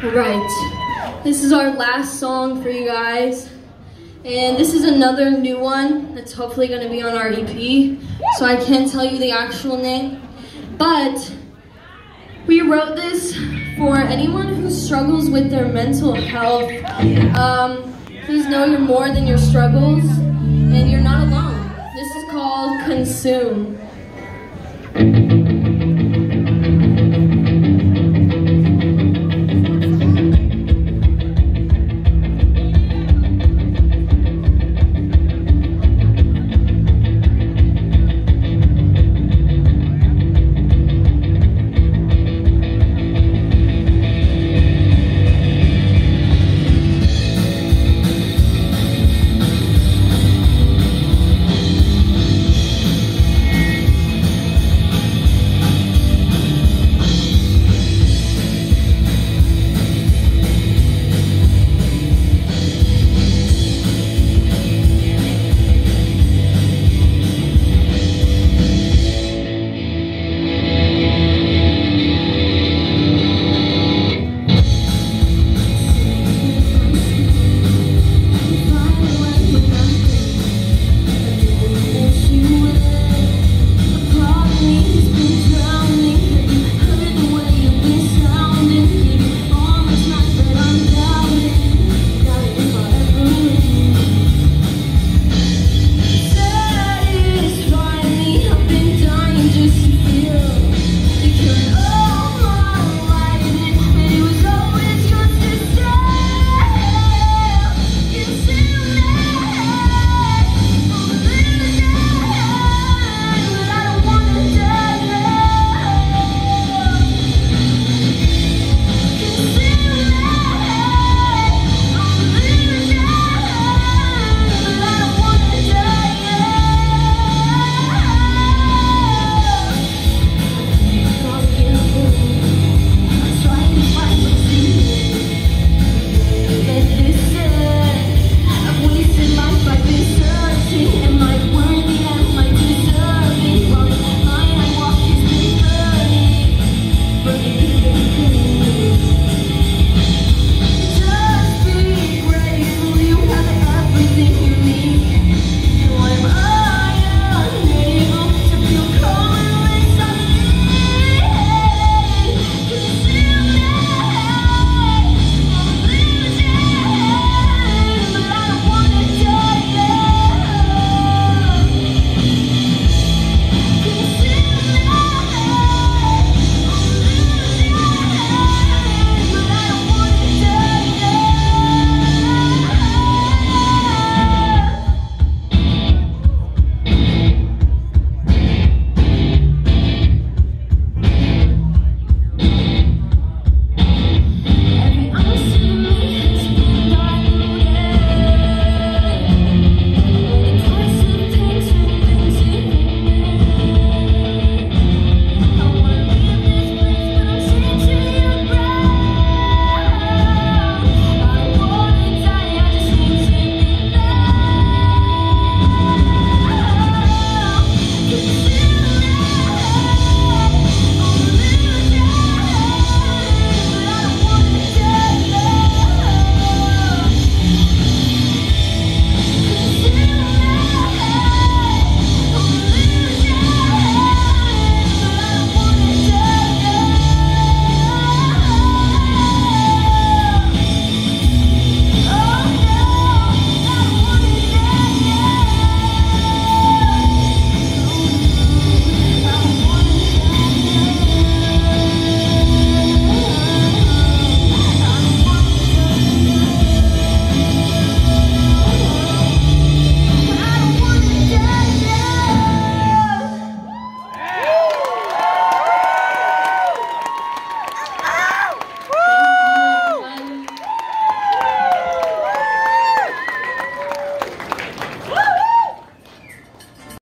Alright, this is our last song for you guys, and this is another new one that's hopefully going to be on our EP, so I can't tell you the actual name, but we wrote this for anyone who struggles with their mental health. Please know you're more than your struggles, and you're not alone. This is called Consume.